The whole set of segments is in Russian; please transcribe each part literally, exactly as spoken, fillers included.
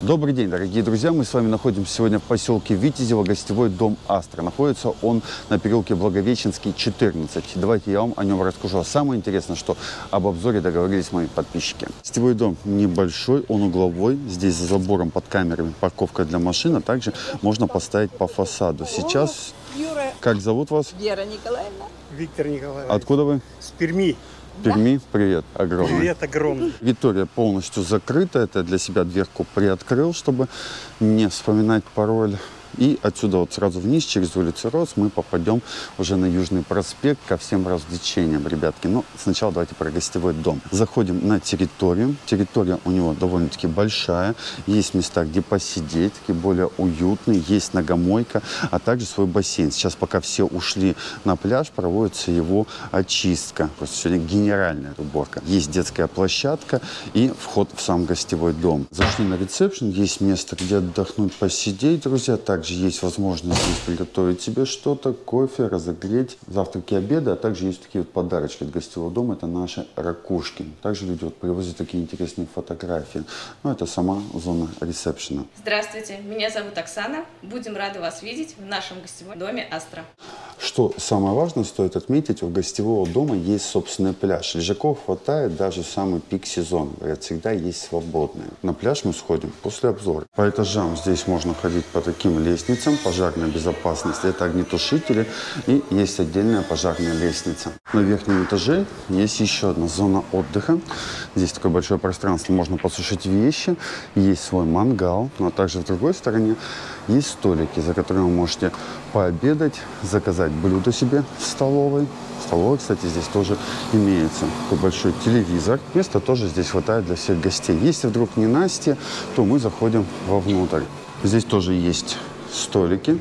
Добрый день, дорогие друзья! Мы с вами находимся сегодня в поселке Витязево, гостевой дом Астра. Находится он на переулке Благовещенский, четырнадцать. Давайте я вам о нем расскажу. А самое интересное, что об обзоре договорились мои подписчики. Гостевой дом небольшой, он угловой. Здесь за забором под камерами парковка для машин, а также можно поставить по фасаду. Сейчас, Юра. Как зовут вас? Вера Николаевна. Виктор Николаевич. Откуда вы? С Перми. Перми. Привет огромный. Привет огромный. Виктория полностью закрыта. Это для себя дверку приоткрыл, чтобы не вспоминать пароль. И отсюда вот сразу вниз, через улицу Рос, мы попадем уже на Южный проспект ко всем развлечениям, ребятки. Но сначала давайте про гостевой дом. Заходим на территорию. Территория у него довольно-таки большая. Есть места, где посидеть, такие более уютные. Есть ногомойка, а также свой бассейн. Сейчас, пока все ушли на пляж, проводится его очистка. Просто сегодня генеральная уборка. Есть детская площадка и вход в сам гостевой дом. Зашли на ресепшн. Есть место, где отдохнуть, посидеть, друзья. Также есть возможность здесь приготовить себе что-то, кофе, разогреть, завтраки, обеды, а также есть такие вот подарочки от гостевого дома, это наши ракушки. Также люди вот привозят такие интересные фотографии. Ну, это сама зона ресепшена. Здравствуйте, меня зовут Оксана. Будем рады вас видеть в нашем гостевом доме Астра. Что самое важное, стоит отметить, у гостевого дома есть собственный пляж. Лежаков хватает даже в самый пик сезона. Говорят, всегда есть свободные. На пляж мы сходим после обзора. По этажам здесь можно ходить по таким лестницам. Пожарная безопасность, это огнетушители. И есть отдельная пожарная лестница. На верхнем этаже есть еще одна зона отдыха. Здесь такое большое пространство, можно посушить вещи. Есть свой мангал. Ну, а также в другой стороне есть столики, за которыми вы можете пообедать, заказать блюдо себе в столовой. В столовой, кстати, здесь тоже имеется такой большой телевизор. Места тоже здесь хватает для всех гостей. Если вдруг не Настя, то мы заходим вовнутрь. Здесь тоже есть столики,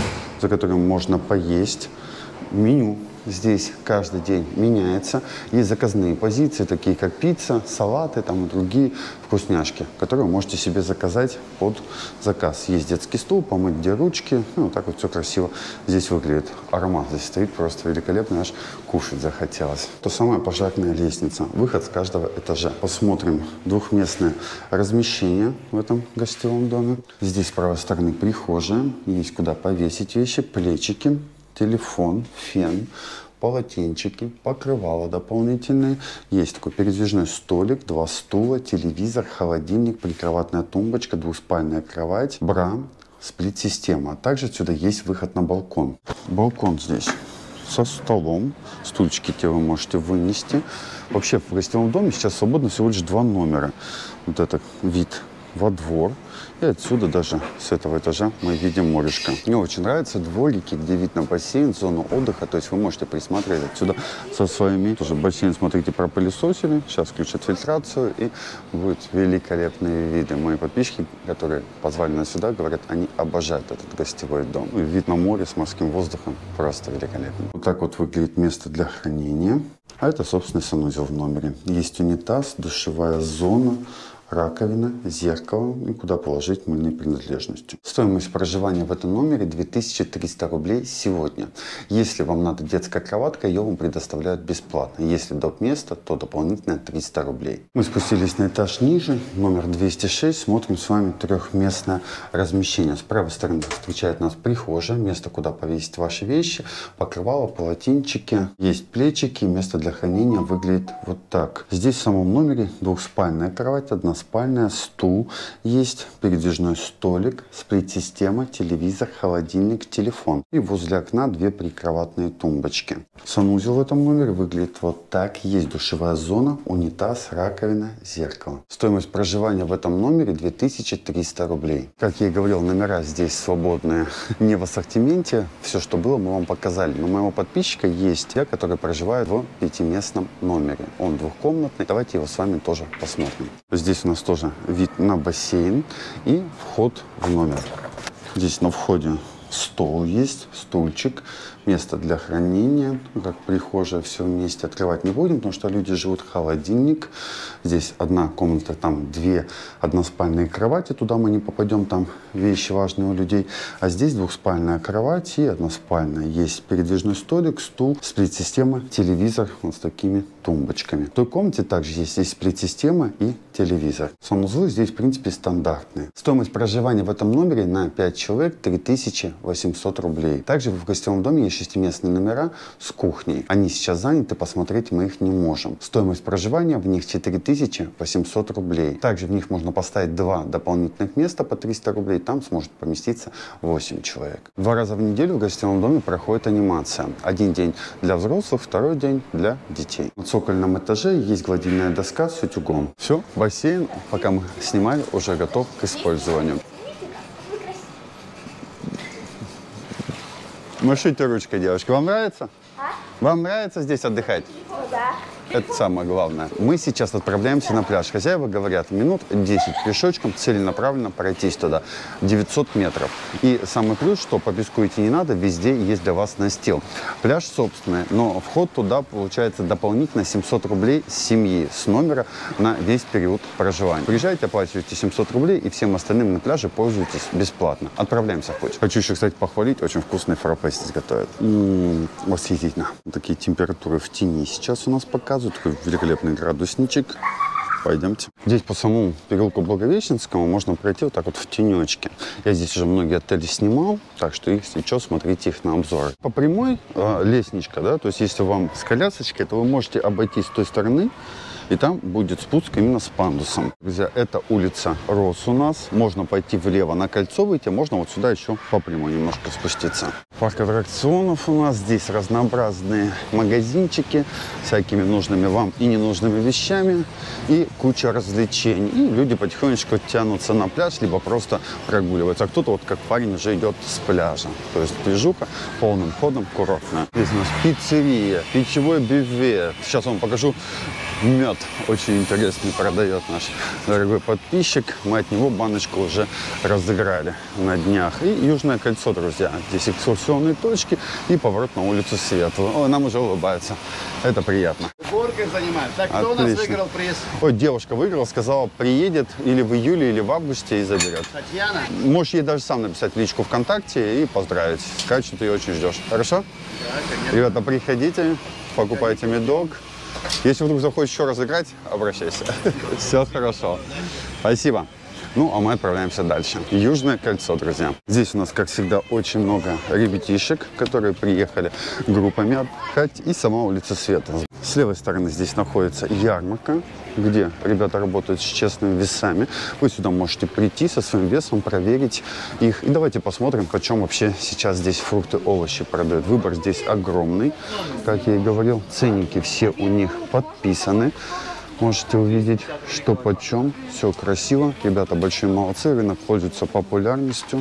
за которыми можно поесть. Меню здесь каждый день меняется. Есть заказные позиции, такие как пицца, салаты там и другие вкусняшки, которые вы можете себе заказать под заказ. Есть детский стул, помыть где ручки. Ну, вот так вот все красиво здесь выглядит. Аромат здесь стоит просто великолепный, аж кушать захотелось. То самое пожарная лестница. Выход с каждого этажа. Посмотрим двухместное размещение в этом гостевом доме. Здесь с правой стороны прихожая. Есть куда повесить вещи, плечики, телефон, фен, полотенчики, покрывало дополнительные. Есть такой передвижной столик, два стула, телевизор, холодильник, прикроватная тумбочка, двуспальная кровать, бра, сплит-система. А также отсюда есть выход на балкон. Балкон здесь со столом, стульчики те вы можете вынести. Вообще в гостевом доме сейчас свободно всего лишь два номера. Вот это вид во двор. И отсюда даже с этого этажа мы видим морешко. Мне очень нравятся дворики, где вид на бассейн, зону отдыха. То есть вы можете присматривать отсюда со своими. Тоже бассейн, смотрите, пропылесосили. Сейчас включат фильтрацию и будут великолепные виды. Мои подписчики, которые позвали нас сюда, говорят, они обожают этот гостевой дом. И вид на море с морским воздухом просто великолепный. Вот так вот выглядит место для хранения. А это, собственно, санузел в номере. Есть унитаз, душевая зона, раковина, зеркало и куда положить мыльные принадлежности. Стоимость проживания в этом номере две тысячи триста рублей сегодня. Если вам надо детская кроватка, ее вам предоставляют бесплатно. Если доп. Место, то дополнительно триста рублей. Мы спустились на этаж ниже, номер двести шесть, смотрим с вами трехместное размещение. С правой стороны встречает нас прихожая, место, куда повесить ваши вещи, покрывало, полотенчики. Есть плечики, место для хранения выглядит вот так. Здесь в самом номере двухспальная кровать, одна спальная, стул, есть передвижной столик, сплит-система, телевизор, холодильник, телефон. И возле окна две прикроватные тумбочки. Санузел в этом номере выглядит вот так. Есть душевая зона, унитаз, раковина, зеркало. Стоимость проживания в этом номере две тысячи триста рублей. Как я и говорил, номера здесь свободные, не в ассортименте. Все, что было, мы вам показали. Но у моего подписчика есть те, которые проживают в пятиместном номере. Он двухкомнатный. Давайте его с вами тоже посмотрим. Здесь у нас тоже вид на бассейн и вход в номер. Здесь на входе стол есть, стульчик, место для хранения, как прихожая, все вместе. Открывать не будем, потому что люди живут, холодильник. Здесь одна комната, там две односпальные кровати, туда мы не попадем, там вещи важные у людей. А здесь двухспальная кровать и односпальная. Есть передвижной столик, стул, сплит-система, телевизор вот с такими тумбочками. В той комнате также есть, есть сплит-система и телевизор. Санузлы здесь, в принципе, стандартные. Стоимость проживания в этом номере на пять человек три тысячи восемьсот рублей. Также в гостевом доме есть шестиместные номера с кухней. Они сейчас заняты, посмотреть мы их не можем. Стоимость проживания в них четыре тысячи восемьсот рублей. Также в них можно поставить два дополнительных места по триста рублей. Там сможет поместиться восемь человек. Два раза в неделю в гостевом доме проходит анимация. Один день для взрослых, второй день для детей. На цокольном этаже есть гладильная доска с утюгом. Все, бассейн, пока мы снимали, уже готов к использованию. Машите ручкой, девушки. Вам нравится? А? Вам нравится здесь отдыхать? Ну, да. Это самое главное. Мы сейчас отправляемся на пляж. Хозяева говорят, минут десять пешочком целенаправленно пройтись туда. девятьсот метров. И самый плюс, что по песку идти не надо, везде есть для вас настил. Пляж собственный, но вход туда получается дополнительно семьсот рублей с семьи, с номера на весь период проживания. Приезжайте, оплачиваете семьсот рублей, и всем остальным на пляже пользуйтесь бесплатно. Отправляемся в путь. Хочу еще, кстати, похвалить, очень вкусный фраппе здесь готовят. М-м, восхитительно. Такие температуры в тени сейчас у нас показывают. Такой великолепный градусничек. Пойдемте. Здесь по самому переулку Благовещенскому можно пройти вот так вот в тенечке. Я здесь уже многие отели снимал, так что, если что, смотрите их на обзоры. По прямой э, лестничка, да, то есть если вам с колясочкой, то вы можете обойти с той стороны, и там будет спуск именно с пандусом. Друзья, это улица Рос у нас. Можно пойти влево на Кольцо выйти, можно вот сюда еще по прямой немножко спуститься. Парк аттракционов у нас. Здесь разнообразные магазинчики с всякими нужными вам и ненужными вещами. И куча развлечений. И люди потихонечку тянутся на пляж, либо просто прогуливаются. А кто-то, вот как парень, уже идет с пляжа. То есть движуха полным ходом курортная. Здесь у нас пиццерия, пищевой бювет. Сейчас вам покажу. Мед очень интересный продает наш дорогой подписчик. Мы от него баночку уже разыграли на днях. И Южное кольцо, друзья. Здесь экскурсионные точки и поворот на улицу Светлую. Ой, нам уже улыбаются. Это приятно. Горкой занимаюсь. Так, кто Отлично. у нас выиграл приз? Ой, девушка выиграла, сказала, приедет или в июле, или в августе и заберет. Татьяна? Можешь ей даже сам написать в личку ВКонтакте и поздравить. Сказать, что ты ее очень ждешь. Хорошо? Да, конечно. Ребята, приходите, покупайте медок. Если вдруг захочешь еще раз играть, обращайся. Все хорошо. Спасибо. Ну, а мы отправляемся дальше. Южное кольцо, друзья. Здесь у нас, как всегда, очень много ребятишек, которые приехали группами отдыхать. И сама улица Света. С левой стороны здесь находится ярмарка, где ребята работают с честными весами. Вы сюда можете прийти со своим весом, проверить их. И давайте посмотрим, почем вообще сейчас здесь фрукты, овощи продают. Выбор здесь огромный. Как я и говорил, ценники все у них подписаны. Можете увидеть, что почем. Все красиво. Ребята большие молодцы. Рынок пользуется популярностью.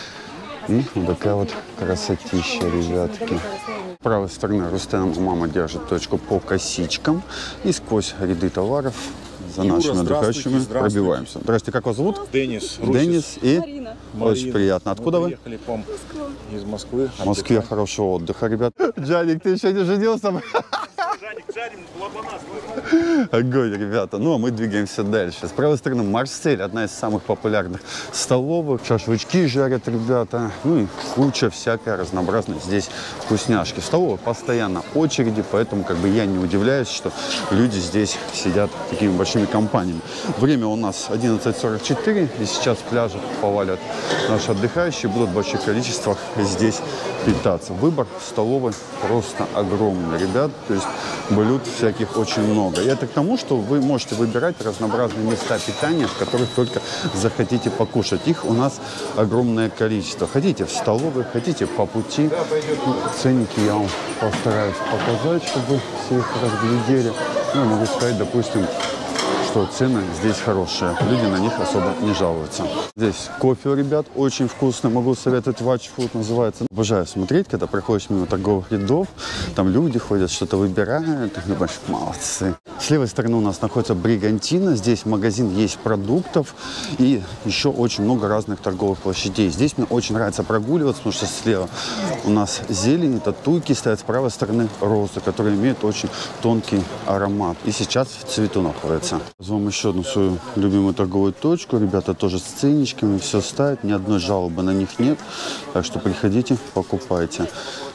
И вот такая вот красотища, ребятки. С правой стороны Рустем мама держит точку по косичкам. И сквозь ряды товаров за Юра, нашими отдыхающими здравствуйте. пробиваемся. Здравствуйте, как вас зовут? Денис. Денис и? Марина. Очень приятно. Откуда мы вы? приехали к вам из Москвы. В Москве отдыхать. хорошего отдыха, ребят. Джаник, ты еще не женился? Жаник, жарим, лабанас. Огонь, ребята. Ну, а мы двигаемся дальше. С правой стороны Марсель, одна из самых популярных столовых. Шашлычки жарят ребята. Ну и куча всякой разнообразной здесь вкусняшки. В столовой постоянно очереди, поэтому как бы я не удивляюсь, что люди здесь сидят такими большими компаниями. Время у нас одиннадцать сорок четыре, и сейчас с пляжа повалят наши отдыхающие, будут в больших количествах здесь питаться. Выбор в столовой просто огромный, ребят. То есть блюд всяких очень много. И это к тому, что вы можете выбирать разнообразные места питания, в которых только захотите покушать. Их у нас огромное количество. Хотите в столовой, хотите по пути. Ну, ценники я вам постараюсь показать, чтобы вы все их разглядели. Ну, я могу сказать, допустим, что цены здесь хорошие. Люди на них особо не жалуются. Здесь кофе у ребят очень вкусный. Могу советовать, Watch Food называется. Обожаю смотреть, когда проходишь мимо торговых рядов. Там люди ходят, что-то выбирают. Думаешь, молодцы. С левой стороны у нас находится Бригантина. Здесь магазин есть продуктов. И еще очень много разных торговых площадей. Здесь мне очень нравится прогуливаться, потому что слева у нас зелень, это туйки стоят. С правой стороны розы, которые имеют очень тонкий аромат. И сейчас в цвету находятся. Вам еще одну свою любимую торговую точку. Ребята тоже с ценничками все ставят. Ни одной жалобы на них нет. Так что приходите, покупайте.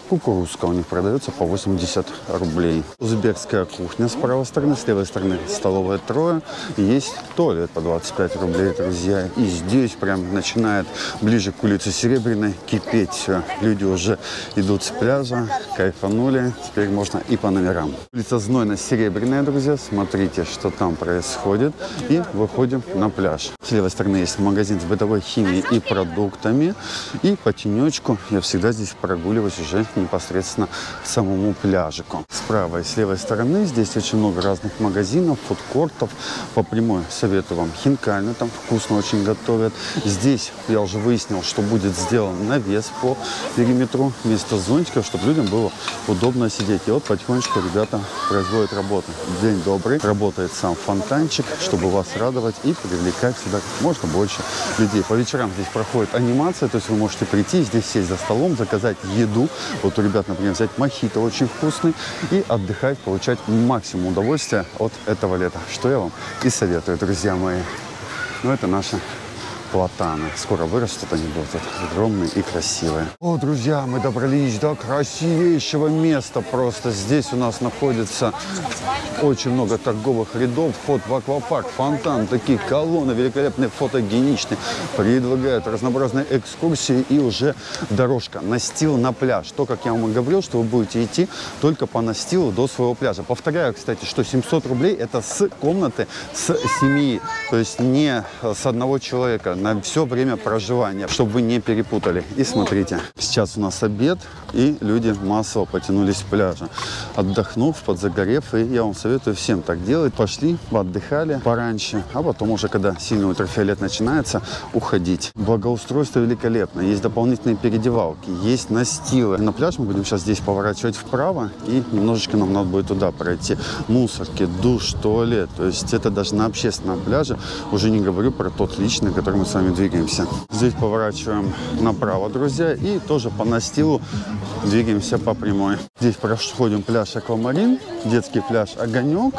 Кукурузка у них продается по восемьдесят рублей. Узбекская кухня с правой стороны, с левой стороны столовая Трое. Есть туалет по двадцать пять рублей, друзья. И здесь прям начинает ближе к улице Серебряной кипеть все. Люди уже идут с пляжа, кайфанули. Теперь можно и по номерам. Улица Знойно-Серебряная, друзья. Смотрите, что там происходит. И выходим на пляж. С левой стороны есть магазин с бытовой химией и продуктами. И по тенечку я всегда здесь прогуливаюсь уже непосредственно к самому пляжику. С правой и с левой стороны здесь очень много разных магазинов, фудкортов. По прямой советую вам хинкальную, там вкусно очень готовят. Здесь я уже выяснил, что будет сделан навес по периметру вместо зонтиков, чтобы людям было удобно сидеть. И вот потихонечку ребята производят работу. День добрый. Работает сам фонтанчик, чтобы вас радовать и привлекать сюда как можно больше людей. По вечерам здесь проходит анимация, то есть вы можете прийти, здесь сесть за столом, заказать еду. Вот у ребят, например, взять мохито очень вкусный и отдыхать, получать максимум удовольствия от этого лета. Что я вам и советую, друзья мои. Ну, это наши платаны. Скоро вырастут, они будут вот огромные и красивые. О, друзья, мы добрались до красивейшего места просто. Здесь у нас находится очень много торговых рядов. Вход в аквапарк, фонтан, такие колонны великолепные, фотогеничные. Предлагают разнообразные экскурсии и уже дорожка, настил на пляж. То, как я вам и говорил, что вы будете идти только по настилу до своего пляжа. Повторяю, кстати, что семьсот рублей это с комнаты, с семьи. То есть не с одного человека. На все время проживания, чтобы вы не перепутали. И смотрите, сейчас у нас обед, и люди массово потянулись с пляжа. Отдохнув, подзагорев, и я вам советую всем так делать. Пошли, отдыхали пораньше, а потом уже, когда сильный ультрафиолет начинается, уходить. Благоустройство великолепно. Есть дополнительные переодевалки, есть настилы. На пляж мы будем сейчас здесь поворачивать вправо, и немножечко нам надо будет туда пройти. Мусорки, душ, туалет. То есть это даже на общественном пляже. Уже не говорю про тот личный, который мы с вами двигаемся. Здесь поворачиваем направо, друзья, и тоже по настилу двигаемся по прямой. Здесь проходим пляж Аквамарин, детский пляж Огонек.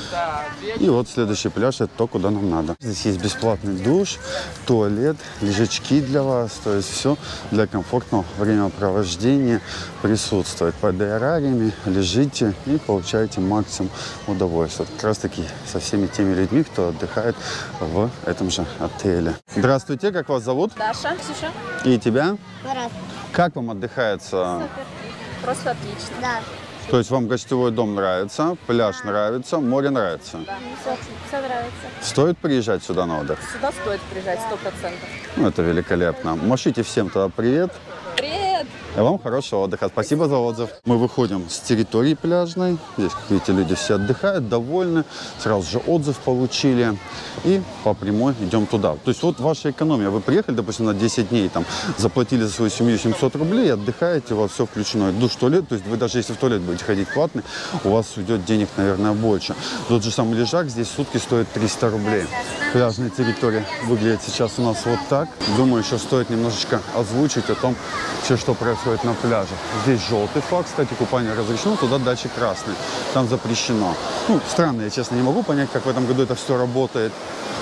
И вот следующий пляж, это то, куда нам надо. Здесь есть бесплатный душ, туалет, лежачки для вас. То есть все для комфортного времяпровождения присутствует. Под аэрариями лежите и получаете максимум удовольствия. Как раз таки со всеми теми людьми, кто отдыхает в этом же отеле. Здравствуйте, как вас зовут? Даша, Ксюша. И тебя? Марат. Как вам отдыхается? Супер. Просто отлично. Да. То есть вам гостевой дом нравится, пляж нравится, море нравится? Да, все, все нравится. Стоит приезжать сюда на отдых? Сюда стоит приезжать, сто процентов. Ну, это великолепно. Машите всем тогда привет. Привет! И вам хорошего отдыха. Спасибо за отзыв. Мы выходим с территории пляжной. Здесь, как видите, люди все отдыхают, довольны. Сразу же отзыв получили. И по прямой идем туда. То есть вот ваша экономия. Вы приехали, допустим, на десять дней, там, заплатили за свою семью семьсот рублей, отдыхаете, у вас все включено. Душ, туалет. То есть вы даже если в туалет будете ходить платный, у вас уйдет денег, наверное, больше. Тот же самый лежак здесь в сутки стоит триста рублей. Пляжная территория выглядит сейчас у нас вот так. Думаю, еще стоит немножечко озвучить о том, все, что происходит на пляже. Здесь желтый флаг, кстати, купание разрешено, туда дальше красный. Там запрещено. Ну, странно, я честно не могу понять, как в этом году это все работает.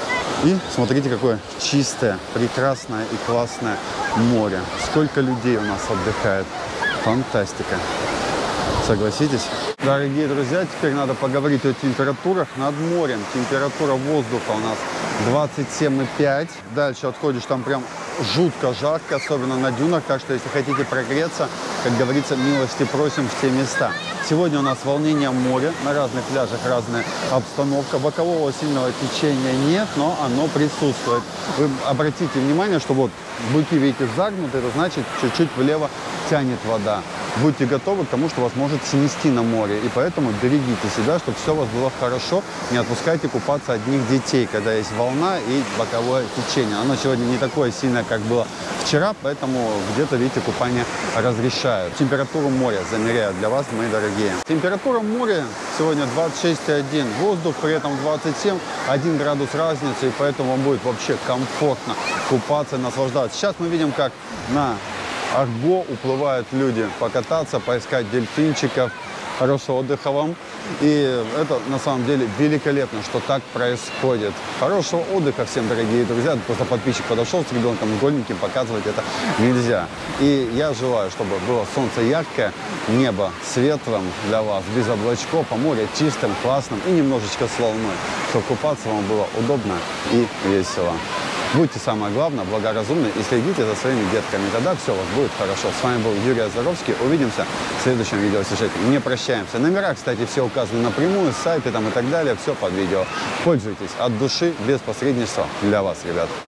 И смотрите, какое чистое, прекрасное и классное море. Сколько людей у нас отдыхает. Фантастика. Согласитесь? Дорогие друзья, теперь надо поговорить о температурах над морем. Температура воздуха у нас двадцать семь и пять. Дальше отходишь, там прям жутко жарко, особенно на дюнах. Так что, если хотите прогреться, как говорится, милости просим в те места. Сегодня у нас волнение моря. На разных пляжах разная обстановка. Бокового сильного течения нет, но оно присутствует. Вы обратите внимание, что вот быки, видите, загнуты, это значит, чуть-чуть влево тянет вода. Будьте готовы к тому, что вас может снести на море. И поэтому берегите себя, чтобы все у вас было хорошо. Не отпускайте купаться одних детей, когда есть волна и боковое течение. Оно сегодня не такое сильное, как было вчера, поэтому где-то, видите, купание разрешают. Температуру моря замеряют для вас, мои дорогие. Температура моря сегодня двадцать шесть и один. Воздух при этом двадцать семь, один градус разницы, и поэтому вам будет вообще комфортно купаться, наслаждаться. Сейчас мы видим, как на Арго уплывают люди покататься, поискать дельфинчиков. Хорошего отдыха вам. И это на самом деле великолепно, что так происходит. Хорошего отдыха всем, дорогие друзья. Просто подписчик подошел с ребенком, с голеньким, показывать это нельзя. И я желаю, чтобы было солнце яркое, небо светлым для вас, без облачков, а море чистым, классным и немножечко с волной, чтобы купаться вам было удобно и весело. Будьте, самое главное, благоразумны и следите за своими детками. Тогда все у вас будет хорошо. С вами был Юрий Озоровский. Увидимся в следующем видеосюжете. Не прощаемся. Номера, кстати, все указаны напрямую, сайты там и так далее. Все под видео. Пользуйтесь от души, без посредничества. Для вас, ребят.